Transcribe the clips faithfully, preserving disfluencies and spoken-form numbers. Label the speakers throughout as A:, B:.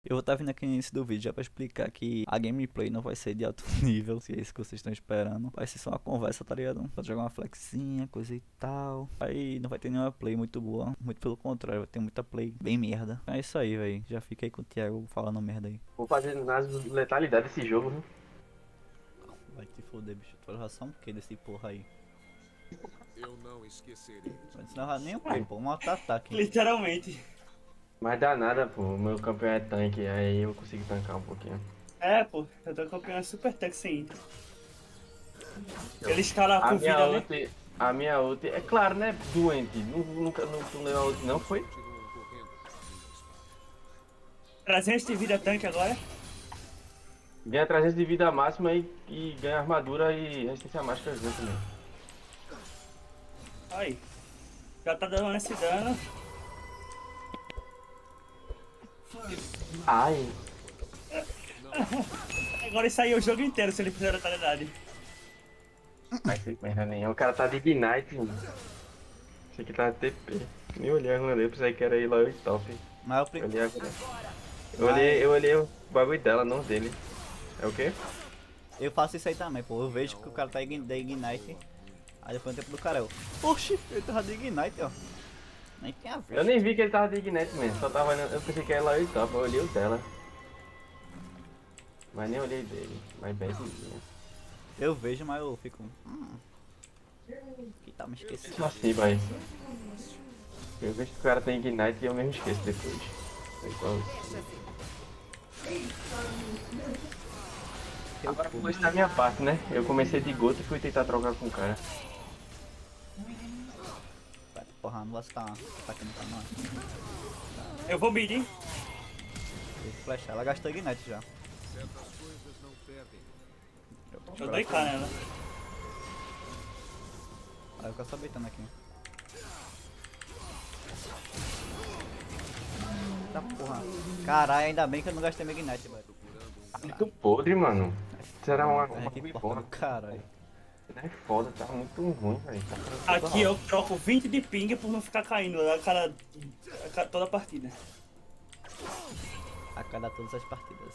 A: Eu vou estar vindo aqui no início do vídeo já pra explicar que a gameplay não vai ser de alto nível, se é isso que vocês estão esperando. Vai ser só uma conversa, tá ligado? Pra jogar uma flexinha, coisa e tal. Aí não vai ter nenhuma play muito boa, muito pelo contrário, vai ter muita play bem merda. É isso aí, velho. Já fica aí com o Thiago falando merda aí.
B: Vou fazer análise de letalidade desse jogo, viu?
A: Vai te foder, bicho. Tu vai levar só um quê desse porra aí?
C: Eu não esquecerei.
A: Não vai levar nem um quê, pô. Um auto-ataque.
D: Literalmente.
B: Mas dá nada, pô. O meu campeão é tanque, aí eu consigo tancar um pouquinho.
D: É, pô, eu tô campeão super tech sem Inter. Ele escala
B: A
D: com
B: minha
D: vida, né?
B: ult, a minha ult, é claro, né? Doente. Nu- Nunca não, tu leu a ult, não foi?
C: Continuam correndo.
D: trezentos de vida tanque agora.
B: Ganha trezentos de vida máxima e, e ganha armadura e resistência mágica junto também.
D: Aí. Já tá dando esse dano.
B: Ai.
D: Agora isso aí é o jogo inteiro se ele fizer a letalidade.
B: Vai ser merda nenhuma. O cara tá de Ignite, mano. Esse aqui tá T P. Nem olhei a runa eu pensei que era ir lá e top.
A: Mas eu,
B: Eu
A: pre-
B: olhei, a... eu, olhei, eu olhei o bagulho dela, não dele. É o quê?
A: eu faço isso aí também, pô. Eu vejo que o cara tá ign- da Ignite. Aí depois no tempo do cara eu. Oxi, ele tava de Ignite, ó. Nem tem a ver.
B: Eu nem vi que ele tava de Ignite mesmo. Só tava olhando. Eu pensei que era lá e top. Eu olhei o dela. Mas nem olhei dele. Mas badzinho.
A: Eu vejo, mas eu fico. Hum. Que tá me esquecendo.
B: Assim, vai. Eu vejo que o cara tem Ignite e eu mesmo esqueço depois. É igual. Agora foi da minha parte, né? Eu comecei de gota e fui tentar trocar com o cara.
A: Vai, porra, não vai estar atacando pra nós.
D: Eu vou medir.
A: Tem que flashar. Ela gastou Ignite já.
C: Certas coisas não perdem.
D: Eu dou I K nela.
A: Aí eu quero só beitando aqui. Tá porra. Caralho, ainda bem que eu não gastei meu Ignite, velho.
B: Muito podre, mano. Será uma.
A: É
B: uma
A: que
B: coisa
A: porra
B: boa.
A: do caralho.
B: É foda, tá muito ruim, velho. Tá ficando tudo
D: Aqui
B: errado.
D: eu troco vinte de ping por não ficar caindo a cada, a cada toda a partida.
A: A cada todas as partidas.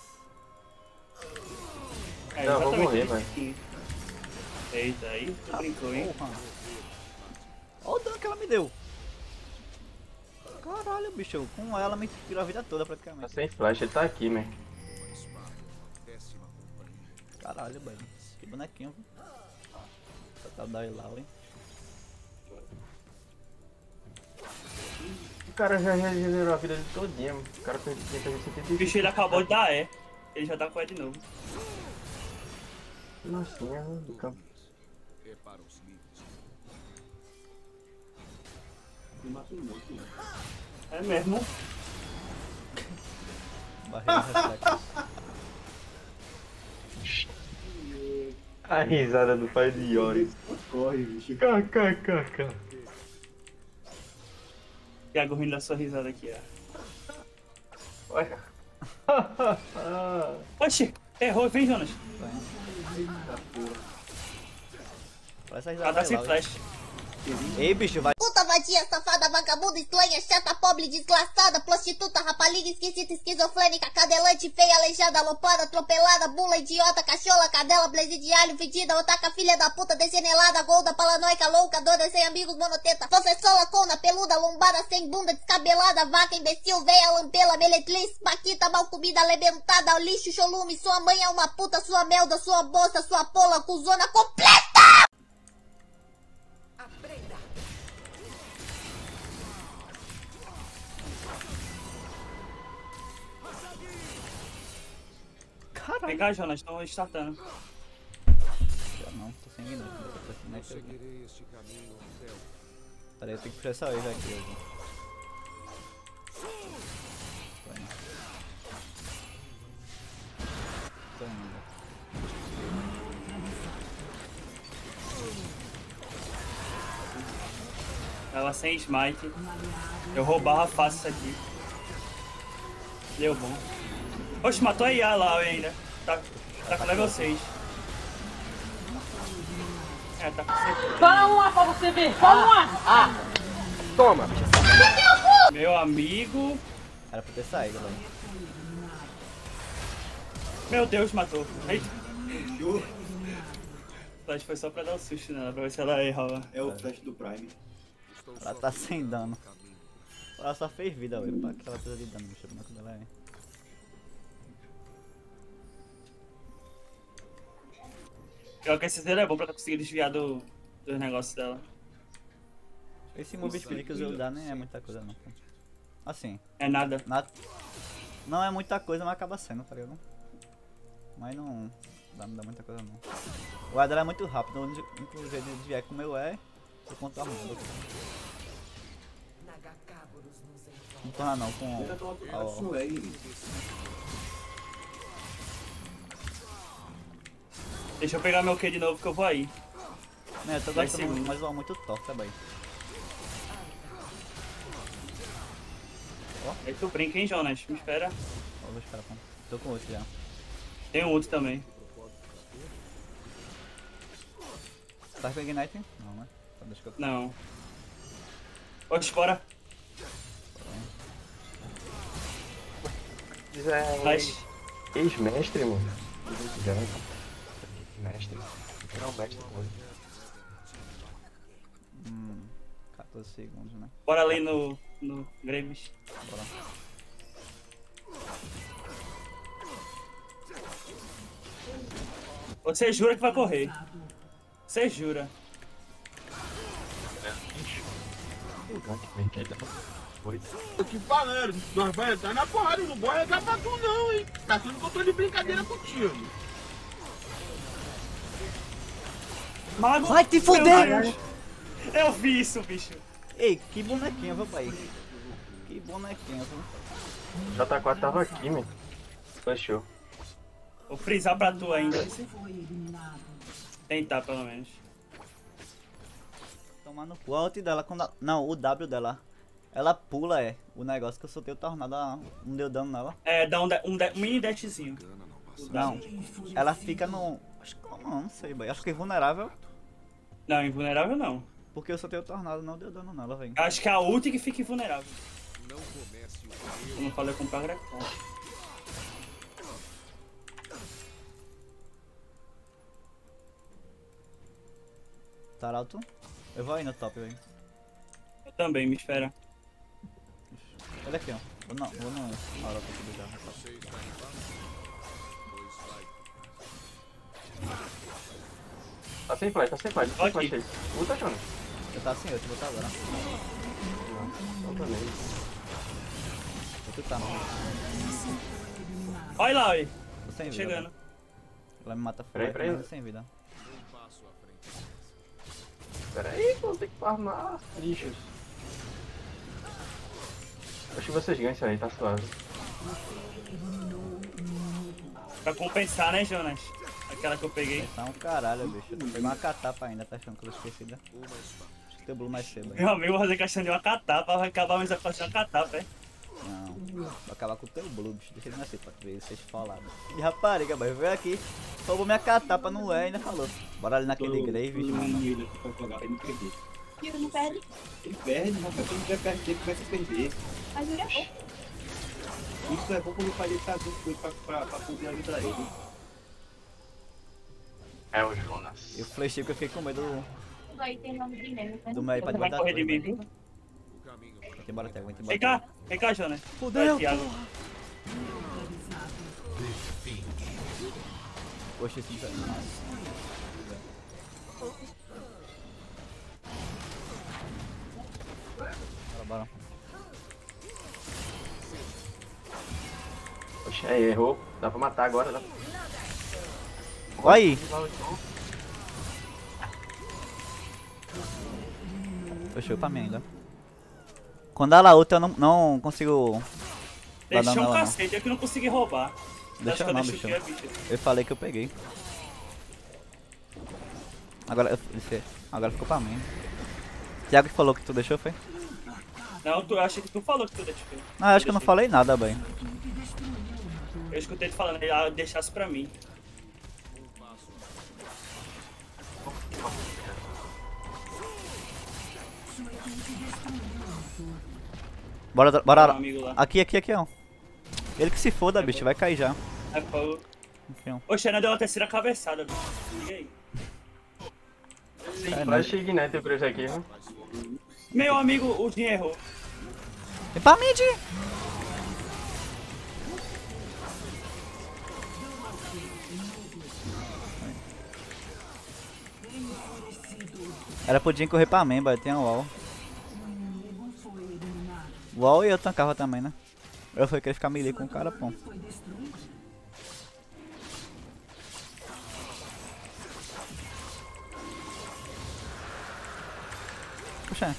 D: É,
B: Não, vou
D: exatamente
B: morrer,
D: vinte de ping. Eita, aí tu brincou, hein?
A: Porra. Olha o dano que ela me deu. Caralho, bicho. Com ela me tirou a vida toda
B: Tá
A: praticamente.
B: sem flash, ele tá aqui, man.
C: Uma espada. Péssima companhia.
A: Caralho, velho. Que bonequinho, viu? Só tá o Dailau, hein?
B: O cara já regenerou a vida dele todinha, mano. O cara fez setenta e
D: O
B: cinco.
D: bicho ele acabou de dar E. Ele já tá com E de novo.
B: Nossa, do campo.
C: É para os livros.
D: É mesmo.
A: Barreira reflexo.
B: A risada do pai de Yori.
E: Corre, bicho.
B: Kkkk.
D: Thiago rindo da sua risada aqui, ó.
B: Olha.
D: Oxi, errou, vem, Jonas.
A: Parece a
D: Ah,
A: risada
D: tá sem
A: Dailau, hein?
D: flash.
A: Ei, bicho, vai.
F: Puta vadia, safada, vagabunda, estranha, chata, pobre, desgraçada, prostituta, rapaliga, esquisita, esquizofrênica, cadelante, feia, aleijada, alopada, atropelada, bula, idiota, cachola, cadela, blaze de alho, fedida, otaka, filha da puta, desenelada, golda, paranoica, louca, doida, sem amigos, monoteta, professora, cona, peluda, lombada, sem bunda, descabelada, vaca, imbecil, veia, lampela, meletriz, paquita, mal comida, alebentada, lixo, cholume, sua mãe é uma puta, sua melda, sua bolsa, sua pola, cuzona completa!
D: Vem
A: Caralho.
D: cá, Jonas, estão startando.
A: Eu não, tô sem Ignite. Tô sem Ignite.
C: Seguirei este caminho até o
A: Pera aí, eu tenho que puxar essa wave aqui, hoje. Tô indo. Tô indo.
D: Ela sem smite. Eu roubava fácil isso aqui. Deu bom. Oxe, matou a I A lá ainda. Tá, tá com level seis. É, tá com cem.
G: Fala uma pra você ver, fala uma!
B: Toma!
D: Meu amigo.
A: Era pra ter saído, velho.
D: Meu Deus, matou. Eita. Flash foi só pra dar um susto nela, pra ver se ela errava.
E: É o flash do Prime.
C: Estou
A: Ela
C: só
A: tá sem dano.
C: caminho.
A: Ela só fez vida, velho. Pra que ela precisa de dano, bicho? O boneco dela é.
D: Pior que esse dele é bom pra conseguir desviar do, dos negócios dela.
A: Esse move speed que eu usei dar nem é muita coisa, não. Assim,
D: É nada.
A: na... não é muita coisa, mas acaba sendo, tá ligado? Mas não dá, não dá muita coisa, não. O Adra é muito rápido, inclusive ele desviar como eu é, eu conto a mão. Não torna não, com
E: Ainda tô
A: a- a-
E: isso aí.
D: Deixa eu pegar meu Q de novo que eu vou aí.
A: Né, eu tô
D: Dez
A: gostando muito,
D: segundos.
A: mas o muito torto também.
D: Aí tu brinca, hein, Jonas? Me espera.
A: Ó, vou esperar, pô. Tô com outro já.
D: Tem um outro também.
A: Tá com Ignite? Não, né? Então deixa que eu...
D: Não. Oxe, bora.
B: Isso é
D: Flash.
B: ex-mestre, mano. Grande. Mestre. Não, mestre coisa.
A: Hum, quatorze segundos, né?
D: Bora ali no, no Graves.
A: Bora.
D: Você jura que vai correr. Você jura.
H: Tô te falando, nós vamos entrar na porrada, não vou arregar pra tu não, hein? Tá achando que eu tô de brincadeira contigo.
D: Mago.
A: Vai te
D: Meu
A: fuder!
D: Deus. Eu vi isso, bicho.
A: Ei, que bonequinho, viu, pai? Que bonequinho, viu?
B: J quatro tava aqui, meu. Flashou.
D: Vou frisar pra tu ainda. Tentar, pelo menos.
A: Tomar no cu. A ult dela, quando a... Não, o W dela. Ela pula, é. O negócio que eu soltei o tornado, ela não deu dano nela.
D: É, dá um, de- um, de- um mini dashzinho.
A: Não. Ela fica no... Acho que não, não sei, boy. Acho que é vulnerável.
D: Não, invulnerável não.
A: Porque eu soltei o tornado, não deu dano nela, velho.
D: Acho que é a ult que fica invulnerável.
C: Não comece o
D: Eu não falei com o Pagracon.
A: Taralto. Eu vou aí no top, velho.
D: Eu também, me espera.
A: Olha aqui, ó. Vou não, vou no... Taralto aqui já.
C: Você está embaixo? Pois vai.
B: Tá sem flash, tá sem flash, tá sem
D: Aqui.
B: flash aí. Luta, Jonas.
A: Eu tava assim, eu te botar agora.
B: Não, também.
A: Vou tentar, não.
D: Olha lá, oi.
A: Tô sem vida.
D: Chegando.
A: velho. Ela me mata
B: Peraí,
A: fora,
B: peraí.
A: mas eu sem vida.
C: Um passo à frente.
B: Pera aí, vou ter que farmar lixos. Acho que vocês ganham isso aí, tá suave.
D: Pra compensar, né, Jonas? Aquela que eu peguei.
A: Tá um caralho, bicho. Eu tô pegando uma catapa ainda, tá achando que eu esqueci da...
C: Uma espada.
A: Acho que teu blue mais cedo, velho.
D: Meu amigo, vou fazer questão de uma catapa. Vai acabar, mas vai fazer uma catapa, é?
A: Não, vou acabar com o teu blue, bicho. Deixa ele nascer pra tu ver vocês falaram. E rapariga, mas veio aqui, roubou minha catapa, não é, ainda falou. Bora ali naquele Graves, mano.
E: Ele vai jogar, ele não perder.
I: Ele não perde,
E: Ele perde, mas quando ele vai perder, ele começa a perder.
I: mas ele é bom.
E: Isso é bom quando o pai dele tá junto com ele pra, pra, pra poder ajudar ele.
B: É o Jonas.
A: Eu flechei porque eu fiquei com medo do,
I: Aí tem nome de meme, né?
A: do meu
D: Você
A: iPad
D: vai
A: guardar
D: correr de
A: tudo,
D: mim,
A: velho.
D: viu?
C: O caminho para
A: Vem embora, Thiago, vem
D: Vem
A: embora.
D: cá, vem cá, Jonas.
A: Fudeu,
D: Vai, Thiago.
A: Poxa, esse cara. Bora, bora.
B: Poxa, aí, errou. Dá pra matar agora, dá.
A: Olha aí. Fechou pra mim ainda. Quando ela ulta eu não, não consigo... dar
D: Deixou
A: dano
D: um
A: nela, não.
D: cacete, é que eu não consegui roubar.
A: Deixa
D: Acho que
A: não,
D: eu
A: bicho.
D: deixei o que é, bicho.
A: Eu falei que eu peguei. Agora, eu- ele- agora ficou pra mim. Thiago que falou que tu deixou, foi?
D: Não, tu, eu achei que tu falou que tu deixou.
A: Ah, eu acho que eu não falei nada, bem.
D: Eu escutei tu falando, ele deixasse pra mim.
A: Bora,
D: Meu
A: bora.
D: amigo lá.
A: Aqui, aqui, aqui, ó. Ele que se foda, bicho, vai cair já.
D: Aí, pô,
A: Enfim,
D: Oxe, ainda deu uma terceira cabeçada, bicho. Liga aí.
A: é,
B: Flash Ignite o Crush aqui, viu?
D: Meu amigo, o Jin errou.
A: Vem pra mid! Era pro Jin correr pra mim, tem um wall. Wall e eu tancava também, né? Eu fui querer ficar melee com o cara, pô. Puxa.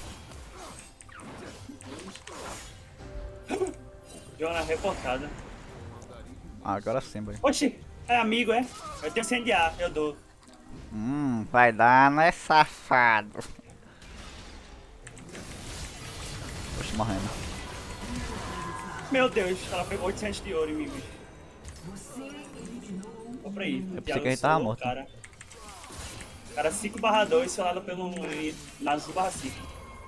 D: Deu uma reportada.
A: Ah, agora sim, boy.
D: Oxi, é amigo, é? Eu tenho C D A, eu dou.
A: Hum, vai dar, né, safado? Poxa, morrendo.
D: Meu Deus, ela pegou oitocentos de ouro em mim, bicho. Compra aí.
A: Eu pensei que a gente tava morto.
D: Cara, cara cinco barra dois, selado pelo Nasus barra cinco.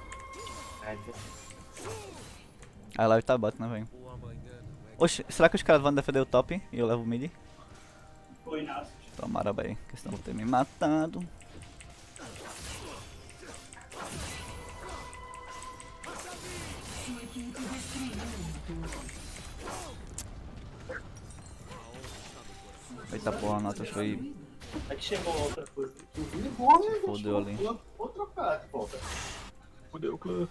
A: A live tá bot, né, velho? Oxe, será que os caras vão defender o top e eu levo o mid?
D: Foi, Nasus.
A: Tomara, velho, que senão vão ter me matando. Eita porra, Nota foi.
D: Aí chegou outra coisa.
A: Fodeu ali.
E: Vou trocar de volta.
B: Fudeu o clã.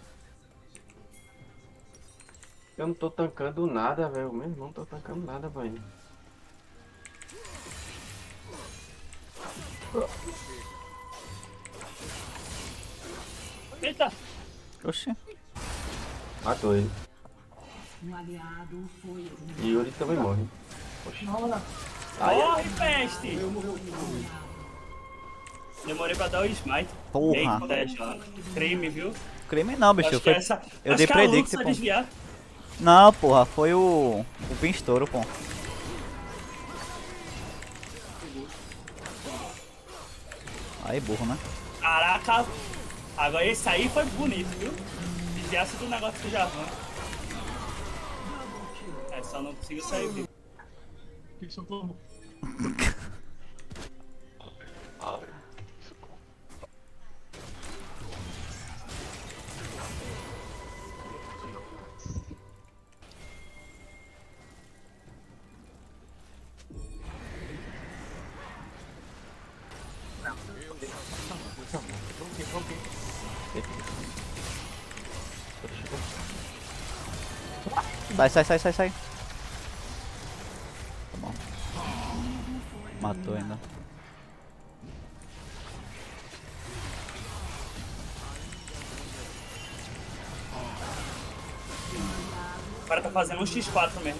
B: Eu não tô tancando nada, velho. Mesmo não tô tancando nada, velho.
D: Eita!
A: Oxi.
B: Matou ele. E Yuri também morre.
D: Corre, peste! Demorei pra dar o smite.
A: Porra.
D: Eita, crime, viu?
A: Crime não, bicho.
D: Acho que
A: Foi...
D: essa...
A: Eu
D: Acho
A: dei
D: que a
A: predict,
D: Luxa
A: pô.
D: desviar.
A: Não, porra, foi o. O Pinstouro, pô. Aí, burro, né?
D: Caraca! Agora esse aí foi bonito, viu? Desviasse do negócio do Javan. É, só não consigo sair vivo.
E: Que isso como?
A: Sai, sai, sai, sai, sai. Tá bom. Matou ainda.
D: O cara tá fazendo um xis quatro mesmo.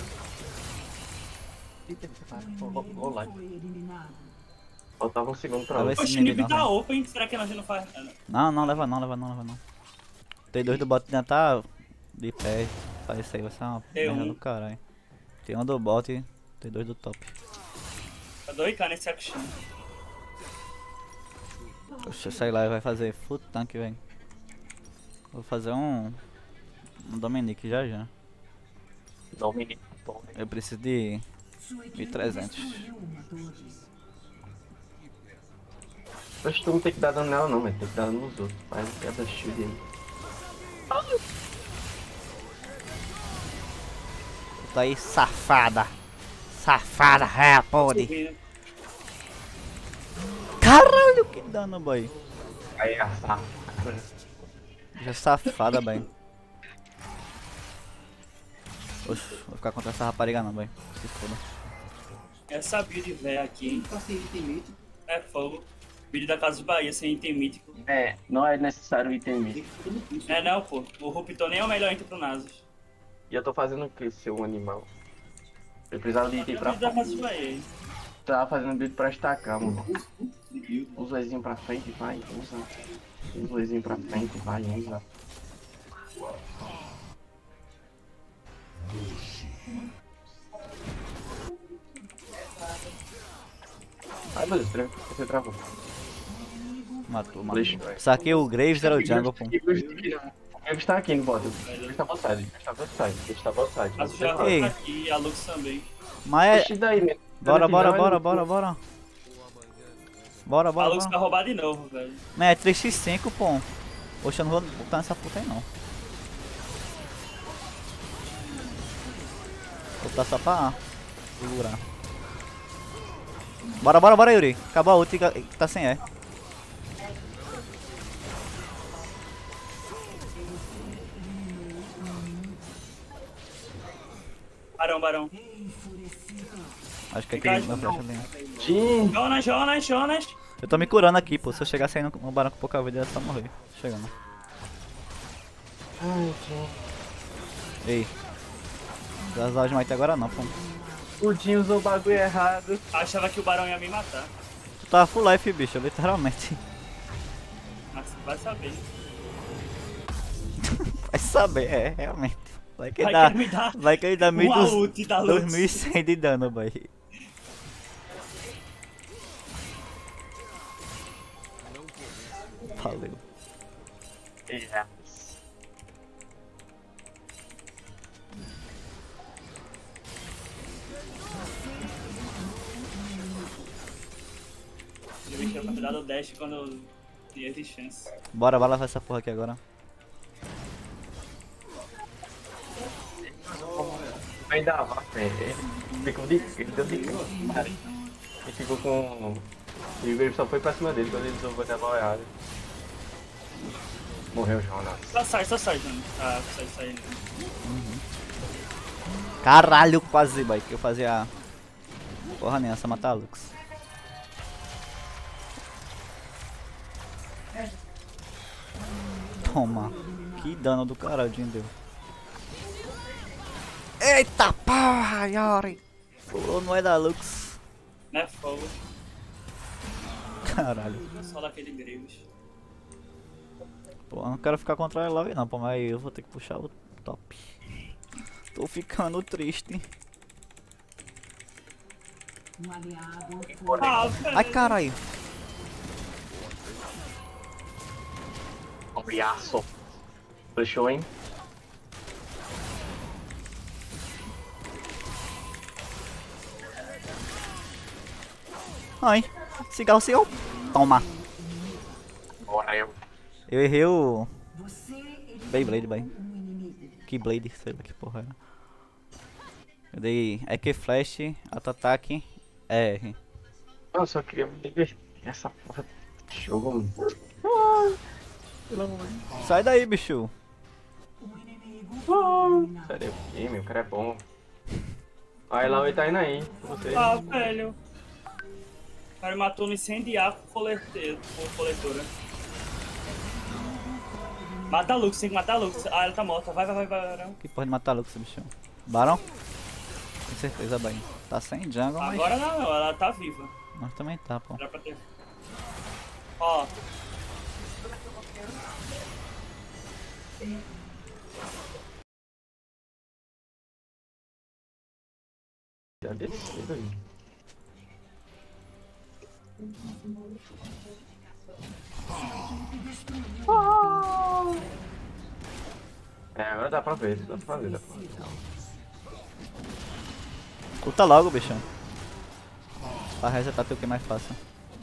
B: Olá. Faltava um segundo pra
A: Vai
B: lá.
A: ver se
D: Oxe, o
A: ninguém
D: Nib
A: não,
D: tá
A: velho.
D: open, será que a gente não faz nada?
A: Não, não, leva não, leva não, leva não. Tem dois do bot ainda tá de pé. Faz isso aí, vai ser uma
D: Tem
A: merda
D: um.
A: do caralho. Tem um do bot e tem dois do top.
D: Tá dois K nesse action.
A: Poxa, sai lá e vai fazer full tank, velho. Vou fazer um. Um Dominique já já.
B: Dominic.
A: Eu preciso de. De trezentos.
B: Acho que tu não tem que dar dano nela não, mas tem que dar dano nos outros. Faz cada shield aí.
A: Tá aí, safada. Safada, é, pode.
D: Subindo.
A: Caralho, que dano, boy.
B: Aí, a safada.
A: Já safada, boy. Oxe, vou ficar contra essa rapariga não, boy. Se foda.
D: Essa build velha aqui
E: Tá sem item mítico.
D: é fogo. Build da Casa de Bahia sem item mítico.
B: É, não é necessário item mítico.
D: É não, pô. O Ruptor nem é o melhor item pro Nasus.
B: E eu tô fazendo o que, seu animal? Eu precisava de item pra
D: Build da Casa de Bahia, hein?
B: Tava fazendo build pra estacar, mano. Usa o Ezinho pra frente, vai, usa. Usa o Ezinho pra frente, vai, usa. Ai meu Deus, tra- você travou.
A: Matou, matou.
B: Deixa.
A: Saquei o Graves, era o jungle, pô.
B: O Graves tá aqui no bot. O Graves tá outside, o Graves tá outside, o Graves tá outside.
D: Nasus já
A: Ei.
D: tá aqui e a Lux também.
A: Mas é.
B: Deixa daí, mesmo.
A: Bora, bora,
B: Vai
A: bora,
B: no
A: bora,
B: cu.
A: bora. Bora,
D: A
A: bora,
D: Lux vai
A: bora.
D: roubar de novo, velho.
A: Não, é três por cinco, pô. Poxa, eu não vou botar nessa puta aí, não. Vou botar só pra segurar. Bora, bora, bora, Yuri. Acabou a ult que tá sem E.
D: Barão, barão.
A: Acho que é
D: Fica
A: aquele meu
D: de
A: flash
D: novo.
A: ali.
B: Jim.
D: Jonas, Jonas, Jonas.
A: Eu tô me curando aqui, pô. Se eu chegar saindo no barão com pouca vida, é só morrer. Tô chegando.
B: Ai, Jim.
A: Ei. Das aulas de Might agora não, pô.
B: O Jim usou o bagulho errado.
D: Achava que o barão ia me matar.
A: Tu tava full life, bicho, literalmente.
D: Mas vai saber.
A: Vai saber, é, realmente. Vai que
D: Vai
A: dá.
D: que me dá
A: Vai que ele dá
D: uma ult da Lux.
A: dois mil e cem de dano, boy. Valeu.
B: Yes.
D: Eu vi que eu tinha dado o dash quando tinha de chance.
A: Bora, bora levar essa porra aqui agora.
B: Ainda vai, velho. Ele ficou de. Ele deu de cara. Ele ficou com. E o Grave só foi pra cima dele quando ele usou o Vandal errado. Morreu o Jonas.
D: Só sai, só sai, Jonas. Ah, sai, sai.
A: Caralho, quase, boy, que eu fazia. Porra nenhuma, só matar a Lux. Toma. Que dano do caralho, Jim deu. Eita porra, Yori. Pulou não é da Lux.
D: Não é fogo.
A: Caralho.
D: Só daquele Graves.
A: Pô, eu não quero ficar contra ela logo não, pô, mas eu vou ter que puxar o top. Tô ficando triste.
D: Ah, velho.
A: Ai, caralho.
B: Abriaço. Fechou, hein?
A: Ai, cigarro seu. Toma.
B: Bora eu.
A: Eu errei o... Beyblade, boy. Que Blade, sei lá que porra era. Eu dei E Q Flash, auto-ataque, R.
B: Eu só queria me divertir essa porra de jogo, mano.
A: Sai daí, bicho.
B: Sério, que meu, o cara é bom. Aí lá ele tá indo aí, com você.
D: Ah, velho. O cara matou no incendiar com coleteiro, com coletora. Mata a Lux, tem que matar a Lux. Ah, ela tá morta. Vai, vai, vai, vai, Barão.
A: Que porra de matar Lux, bicho. Barão? Com certeza, boy. Tá sem jungle, mas...
D: Agora não, não, ela tá viva.
A: Mas também tá, pô.
D: Era pra ter. Ó.
B: Já desceu aí. É, agora dá pra ver, dá pra ver, dá pra ver.
A: Curta logo, bichão. Pra resetar teu que mais fácil.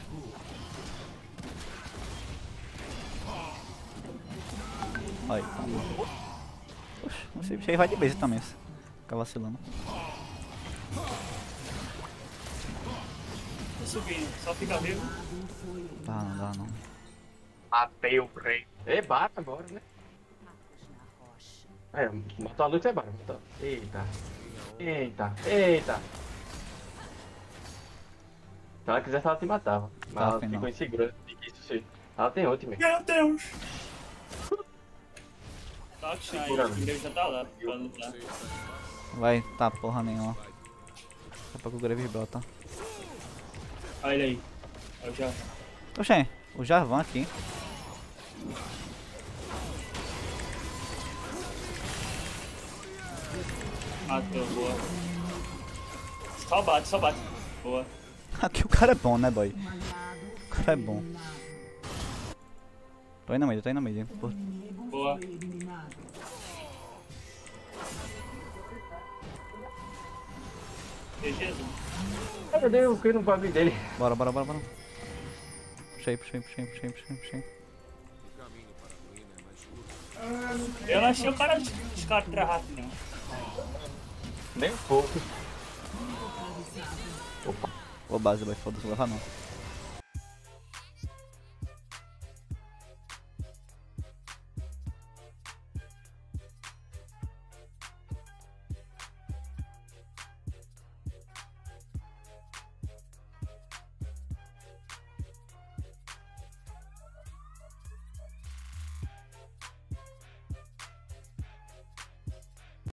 A: Olha, tá. Poxa, esse bicho aí vai de base também. Fica vacilando.
D: Tô subindo, só fica vivo.
A: Dá não, dá não.
B: Matei o rei. É, bata agora, né? É, matou a luz é bata. Matou. Eita. Eita, eita. Se ela quisesse, ela te matava. Mas
A: Tá,
B: ela
A: afinal.
B: ficou insegura de que isso seja. Ela tem outro mesmo.
D: Meu Deus! Tá que aí,
B: Segura.
D: o Grave já tá lá pra lutar.
A: Vai, tá porra nenhuma. Daqui a pouco o Graves brota.
D: Olha ele aí. Eu já.
A: Oxê, o Jarvan aqui.
D: Matou, boa. Só bate, só bate. Boa.
A: Aqui o cara é bom, né, boy? O cara é bom. Tô indo no meio, tô indo no meio. Pô,
D: Boa. Jesus.
B: Eu dei o kill no bagulho dele.
A: Bora, bora, bora, bora. Puxei, puxei, puxei, puxei, puxei, puxei.
C: O caminho para a ruína é mais curto.
D: Eu não achei o cara descartar rápido, não.
B: Nem um pouco.
A: Ô base, vai foda-se, não levar não.